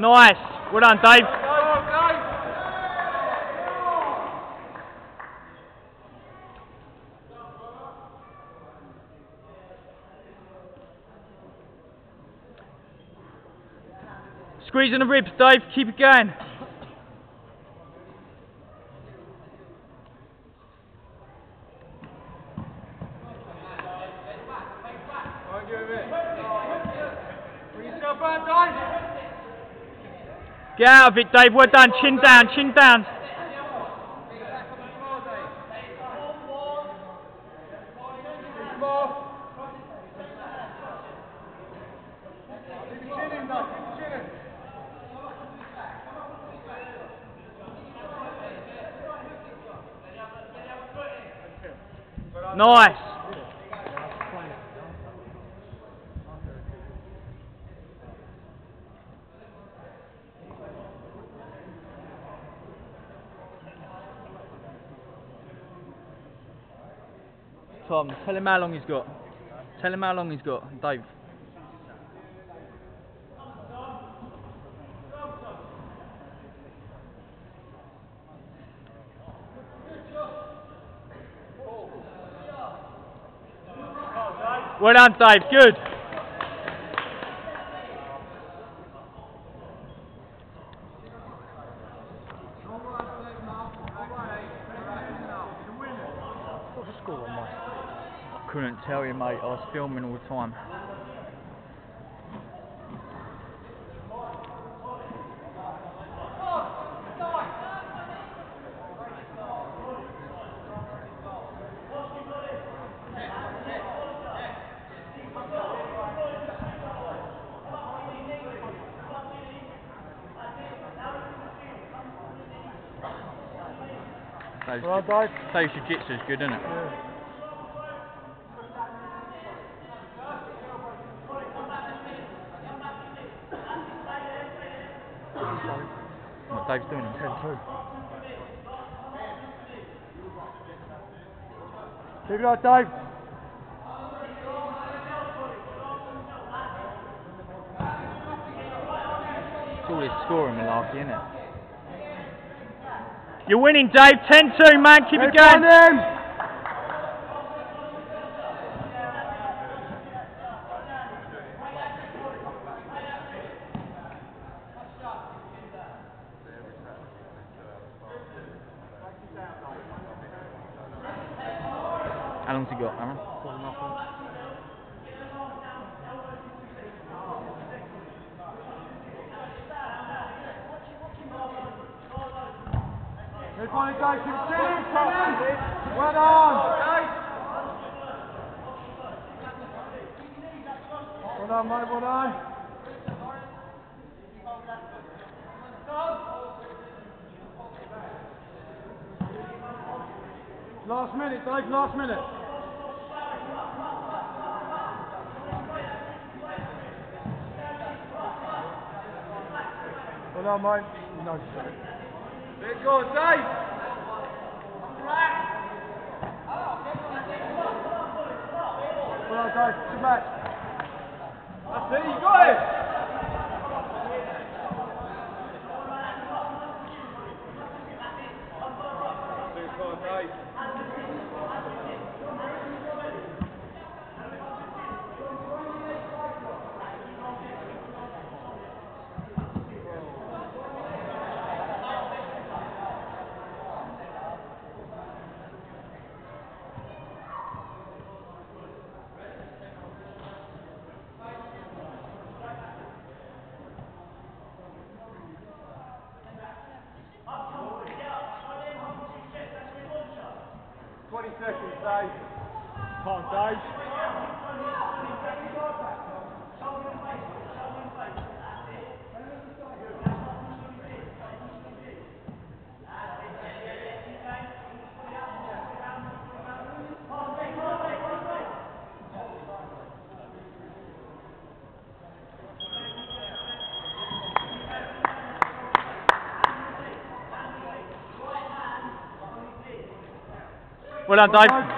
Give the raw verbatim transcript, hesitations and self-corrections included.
Nice. Well done, Dave. Squeeze in the ribs, Dave. Keep it going. Get out of it, Dave. Well done. Chin down, chin down. Nice. Tom, tell him how long he's got. Tell him how long he's got, Dave. Well done, Dave. Good. What's the score on mine? I couldn't tell you, mate. I was filming all the time. Dave's, Right, Dave. Dave's jiu-jitsu is good, isn't it? Yeah. What Dave's doing in ten two. Keep it up, Dave. It's all this scoring malarkey, isn't it? You're winning, Dave. ten two, man. Keep it going. How long's he got, Aaron? Good morning, guys. Well done. Well done, mate. Well done. Last minute, Dave. Last minute. Well done, mate. No, there you go, Dave. Well done, Dave. Good match. That's it. You got it. twenty seconds, Dave. Come on, Dave. Well done, Dave.